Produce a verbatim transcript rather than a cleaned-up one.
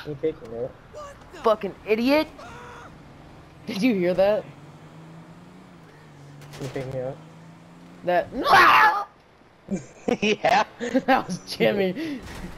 You taking it? Fucking idiot! Did you hear that? You taking it? That. Yeah. That was Jimmy.